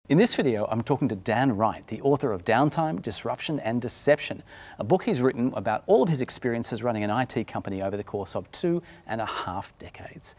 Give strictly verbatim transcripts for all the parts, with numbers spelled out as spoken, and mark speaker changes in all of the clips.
Speaker 1: In this video, I'm talking to Dan Wright, the author of Downtime, Disruption and Deception, a book he's written about all of his experiences running an I T company over the course of two and a half decades.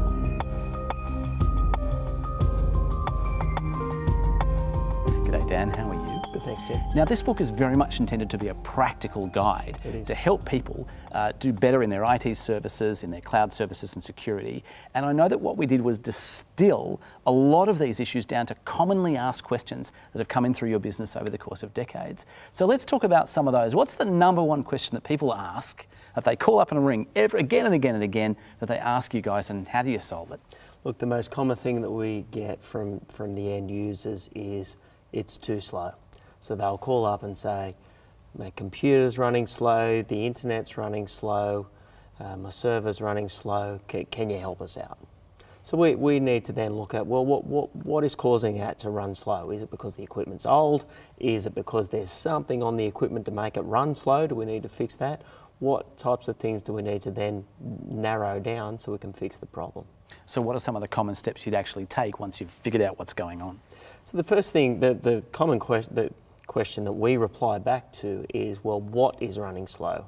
Speaker 1: G'day Dan, how are you?
Speaker 2: Good, thanks, Tim.
Speaker 1: Now, this book is very much intended to be a practical guide to help people uh, do better in their I T services, in their cloud services and security. And I know that what we did was distill a lot of these issues down to commonly asked questions that have come in through your business over the course of decades. So let's talk about some of those. What's the number one question that people ask, that they call up in a ring every, again and again and again, that they ask you guys, and how do you solve it?
Speaker 2: Look, the most common thing that we get from, from the end users is it's too slow. So they'll call up and say, my computer's running slow, the internet's running slow, uh, my server's running slow, can, can you help us out? So we, we need to then look at, well, what, what, what is causing that to run slow? Is it because the equipment's old? Is it because there's something on the equipment to make it run slow? Do we need to fix that? What types of things do we need to then narrow down so we can fix the problem?
Speaker 1: So what are some of the common steps you'd actually take once you've figured out what's going on?
Speaker 2: So the first thing, the, the common question, the question that we reply back to is, well, what is running slow?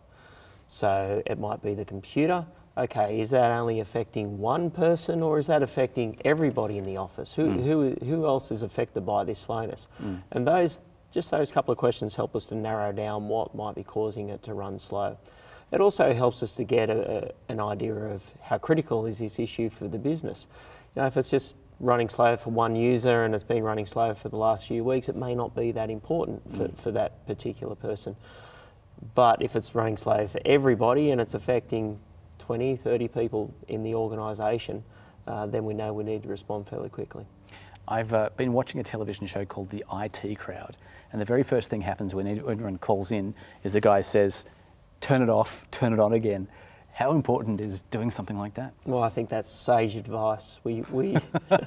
Speaker 2: So it might be the computer. Okay, is that only affecting one person, or is that affecting everybody in the office? Who, mm. who, who else is affected by this slowness? Mm. And those, just those couple of questions help us to narrow down what might be causing it to run slow. It also helps us to get a, a, an idea of how critical is this issue for the business. You know, if it's just running slow for one user and it's been running slow for the last few weeks, it may not be that important for, mm. for that particular person. But if it's running slow for everybody and it's affecting twenty, thirty people in the organisation, uh, then we know we need to respond fairly quickly.
Speaker 1: I've uh, been watching a television show called The I T Crowd, and the very first thing happens when everyone calls in is the guy says, turn it off, turn it on again. How important is doing something like that?
Speaker 2: Well, I think that's sage advice. We we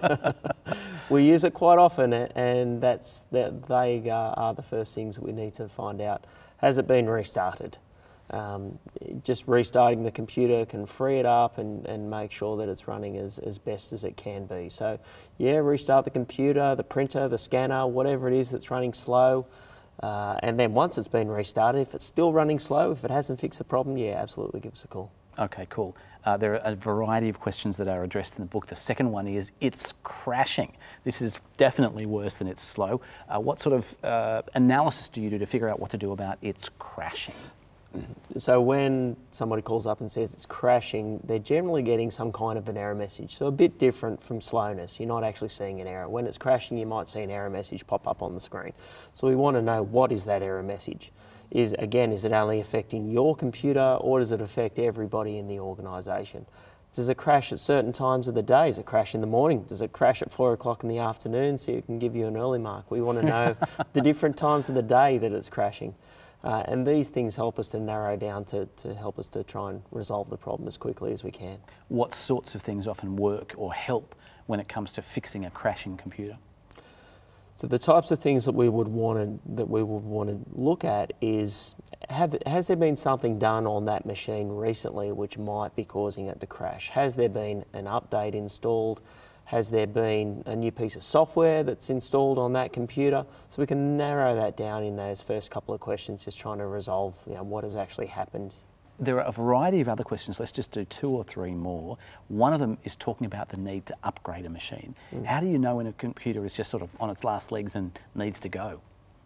Speaker 2: we use it quite often, and that's that they are the first things that we need to find out. Has it been restarted? Um, just restarting the computer can free it up and, and make sure that it's running as, as best as it can be. So yeah, restart the computer, the printer, the scanner, whatever it is that's running slow. Uh, and then once it's been restarted, if it's still running slow, if it hasn't fixed the problem, yeah, absolutely give us a call.
Speaker 1: Okay, cool. Uh, there are a variety of questions that are addressed in the book. The second one is, it's crashing. This is definitely worse than it's slow. Uh, what sort of uh, analysis do you do to figure out what to do about it's crashing?
Speaker 2: So when somebody calls up and says it's crashing, they're generally getting some kind of an error message. So a bit different from slowness. You're not actually seeing an error. When it's crashing, you might see an error message pop up on the screen. So we want to know, what is that error message? Is, again, is it only affecting your computer, or does it affect everybody in the organisation? Does it crash at certain times of the day? Does it crash in the morning? Does it crash at four o'clock in the afternoon so it can give you an early mark? We want to know the different times of the day that it's crashing. Uh, and these things help us to narrow down to, to help us to try and resolve the problem as quickly as we can.
Speaker 1: What sorts of things often work or help when it comes to fixing a crashing computer?
Speaker 2: So the types of things that we would want to, that we would want to look at is, have, has there been something done on that machine recently which might be causing it to crash? Has there been an update installed? Has there been a new piece of software that's installed on that computer? So we can narrow that down in those first couple of questions, just trying to resolve, you know, what has actually happened.
Speaker 1: There are a variety of other questions. Let's just do two or three more. One of them is talking about the need to upgrade a machine. Mm. How do you know when a computer is just sort of on its last legs and needs to go?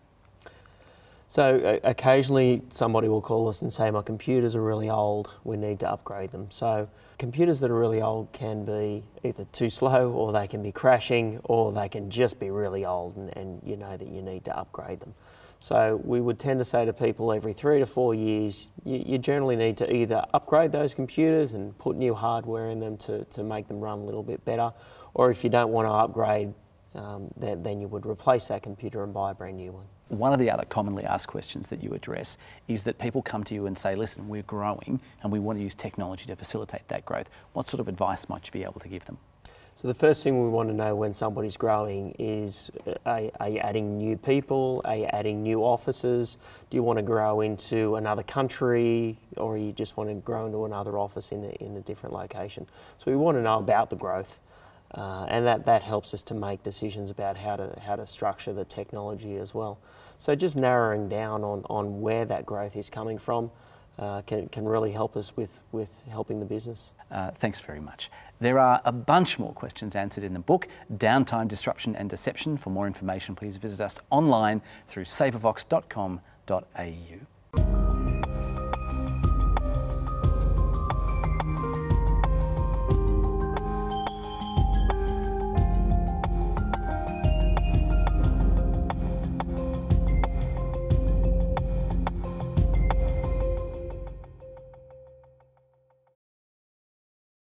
Speaker 2: So uh, occasionally somebody will call us and say, my computers are really old, we need to upgrade them. So computers that are really old can be either too slow, or they can be crashing, or they can just be really old, and, and you know that you need to upgrade them. So we would tend to say to people, every three to four years, you, you generally need to either upgrade those computers and put new hardware in them to, to make them run a little bit better, or if you don't want to upgrade, um, then, then you would replace that computer and buy a brand new one.
Speaker 1: One of the other commonly asked questions that you address is that people come to you and say, listen, we're growing and we want to use technology to facilitate that growth. What sort of advice might you be able to give them?
Speaker 2: So the first thing we want to know when somebody's growing is, are, are you adding new people? Are you adding new offices? Do you want to grow into another country, or you just want to grow into another office in a, in a different location? So we want to know about the growth. Uh, and that, that helps us to make decisions about how to, how to structure the technology as well. So just narrowing down on, on where that growth is coming from uh, can, can really help us with, with helping the business.
Speaker 1: Uh, thanks very much. There are a bunch more questions answered in the book, Downtime, Disruption and Deception. For more information, please visit us online through sabervox dot com dot a u.